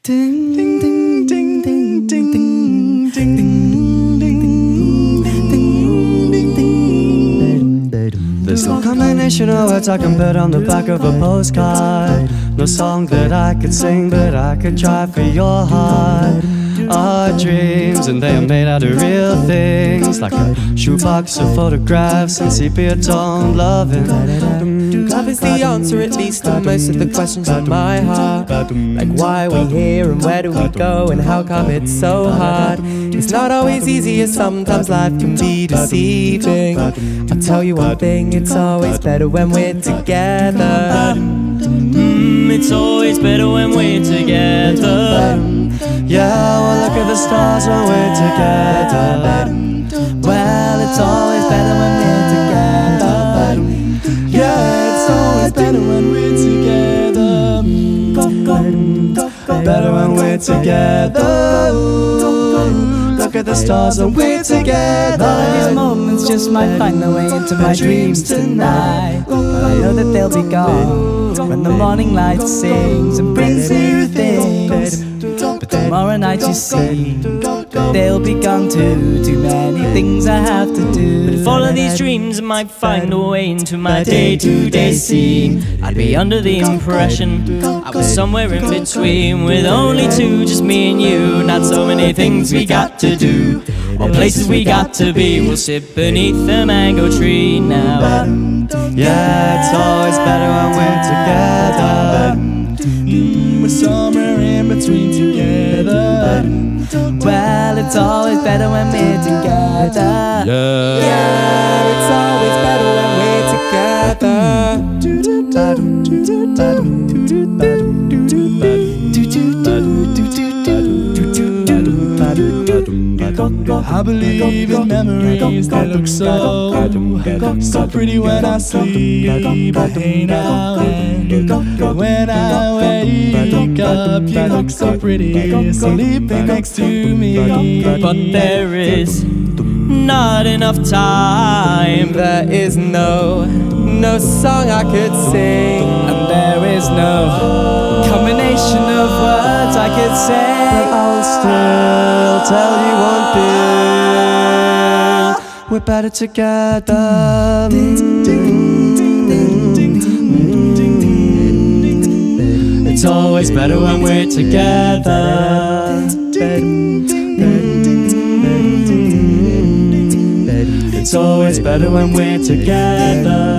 Ding ding ding ding ding ding ding ding ding ding. There's no combination of words I can put on the back of a postcard. No song that I could sing, but I could try for your heart. Our dreams, and they are made out of real things, like a shoebox of photographs and sepia tone loving. Love is the answer, at least, to most of the questions in my heart. Like why are we here and where do we go and how come it's so hard? It's not always easy, and sometimes life can be deceiving. I'll tell you one thing, it's always better when we're together. It's always better when we're together. Yeah, well look at the stars when we're together. Well, it's always better when we're together. Yeah, it's always better when we're together. Better when we're together. Look at the stars when we're together. All of these moments just might find their way into my dreams tonight, but I know that they'll be gone when the morning light sings and brings new things. But tomorrow night you see, they'll be gone too. Too many things I have to do. But if all of these dreams might find a way into my day-to-day scene, I'd be under the impression I was somewhere in between, with only two, just me and you. Not so many things we got to do, or places we got to be. We'll sit beneath the mango tree now. Yeah, it's always better when we're together. We're somewhere in between together. Well, it's always better when we're together. Yeah, it's always better when we're together. I believe in memories that look so pretty when I sleep. But hey now and when I wake up, you look so pretty sleeping next to me. But there is not enough time. There is no song I could sing, and there is no combination of words I could say. But I'll still tell you one thing: we're better together. It's always better when we're together. It's always better when we're together.